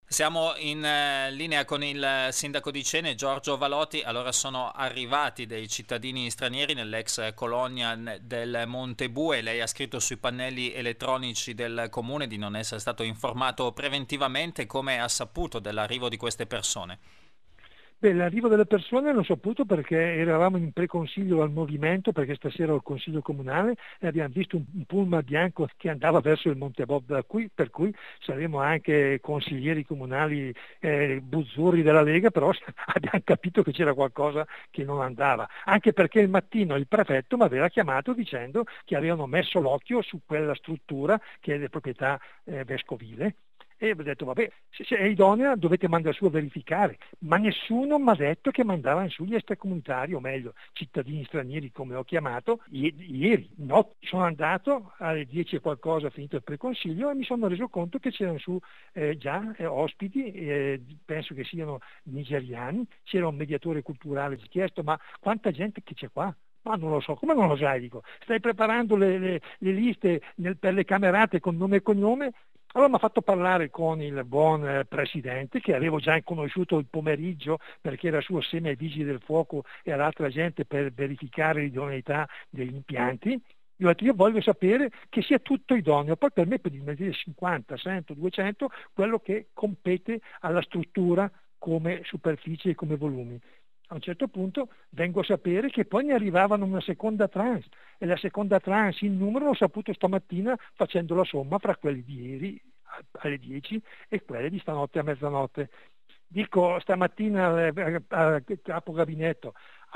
Siamo in linea con il sindaco di Cene, Giorgio Valotti. Allora sono arrivati dei cittadini stranieri nell'ex colonia del Monte Bue. Lei ha scritto sui pannelli elettronici del comune di non essere stato informato preventivamente. Come ha saputo dell'arrivo di queste persone? Beh, l'arrivo delle persone l'ho saputo perché eravamo in preconsiglio al movimento, perché stasera ho il consiglio comunale e abbiamo visto un pullman bianco che andava verso il Monte Bob, per cui saremo anche consiglieri comunali buzzurri della Lega, però abbiamo capito che c'era qualcosa che non andava, anche perché il mattino il prefetto mi aveva chiamato dicendo che avevano messo l'occhio su quella struttura che è di proprietà vescovile. E ho detto, vabbè, se è idonea dovete mandare su a verificare, ma nessuno mi ha detto che mandavano su gli extracomunitari, o meglio, cittadini stranieri come ho chiamato, ieri. No, sono andato alle 10 e qualcosa, finito il preconsiglio, e mi sono reso conto che c'erano su già ospiti, penso che siano nigeriani, c'era un mediatore culturale, ci ho chiesto, ma quanta gente che c'è qua? Ma non lo so, come non lo sai? Dico, stai preparando le liste per le camerate con nome e cognome? Allora mi ha fatto parlare con il buon presidente, che avevo già conosciuto il pomeriggio perché era suo assieme ai vigili del fuoco e all'altra gente per verificare l'idoneità degli impianti. Gli ho detto, io voglio sapere che sia tutto idoneo, poi per me per dire 50, 100, 200, quello che compete alla struttura come superficie e come volumi. A un certo punto vengo a sapere che poi ne arrivavano una seconda tranche e la seconda tranche in numero l'ho saputo stamattina facendo la somma fra quelli di ieri alle 10 e quelli di stanotte a mezzanotte. Dico stamattina al capo gabinetto,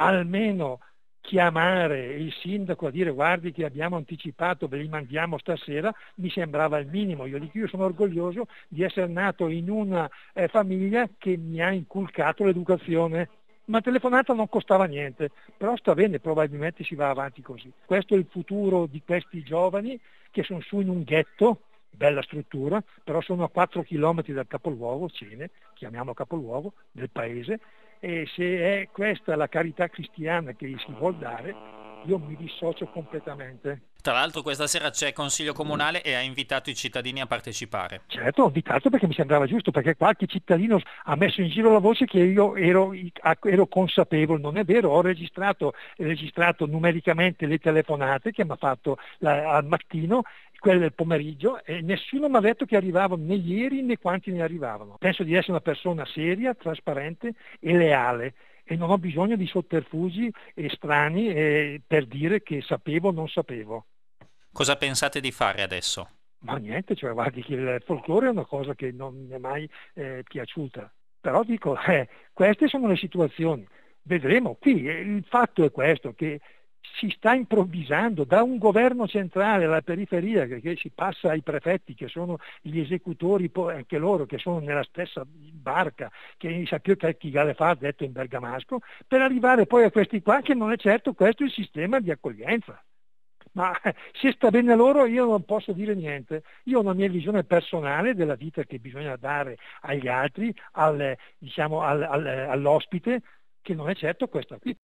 almeno chiamare il sindaco a dire guardi che abbiamo anticipato, ve li mandiamo stasera, mi sembrava il minimo. Io dico, io sono orgoglioso di essere nato in una famiglia che mi ha inculcato l'educazione. Ma telefonata non costava niente, però sta bene, probabilmente si va avanti così. Questo è il futuro di questi giovani che sono su in un ghetto, bella struttura, però sono a 4 chilometri dal capoluogo, Cene, chiamiamo capoluogo del paese, e se è questa la carità cristiana che gli si vuol dare, io mi dissocio completamente. Tra l'altro questa sera c'è consiglio comunale e ha invitato i cittadini a partecipare. Certo, ho invitato perché mi sembrava giusto, perché qualche cittadino ha messo in giro la voce che io ero consapevole, non è vero, ho registrato numericamente le telefonate che mi ha fatto al mattino, quelle del pomeriggio, e nessuno mi ha detto che arrivavano né ieri né quanti ne arrivavano. Penso di essere una persona seria, trasparente e leale. E non ho bisogno di sotterfugi strani per dire che sapevo o non sapevo. Cosa pensate di fare adesso? Ma niente, cioè guardi che il folklore è una cosa che non mi è mai piaciuta. Però dico, queste sono le situazioni. Vedremo. Qui il fatto è questo, che si sta improvvisando da un governo centrale alla periferia, che si passa ai prefetti, che sono gli esecutori, poi anche loro, che sono nella stessa barca, che sa più che chi gale fa, detto in bergamasco, per arrivare poi a questi qua, che non è certo questo il sistema di accoglienza. Ma se sta bene loro io non posso dire niente. Io ho una mia visione personale della vita che bisogna dare agli altri, diciamo, all'ospite, che non è certo questa qui.